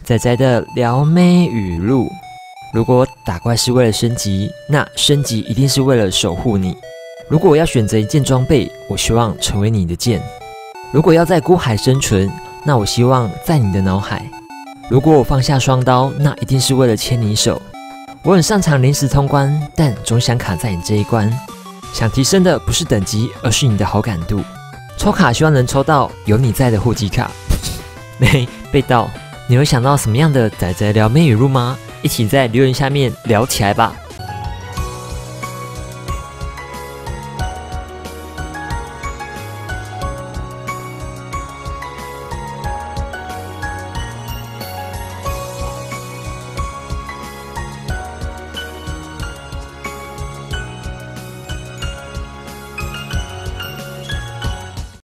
仔仔的撩妹语录：如果打怪是为了升级，那升级一定是为了守护你。如果我要选择一件装备，我希望成为你的剑。如果要在孤海生存，那我希望在你的脑海。如果我放下双刀，那一定是为了牵你手。我很擅长临时通关，但总想卡在你这一关。想提升的不是等级，而是你的好感度。抽卡希望能抽到有你在的户籍卡。没被盗。你会想到什么样的仔仔撩妹语录吗？一起在留言下面聊起来吧。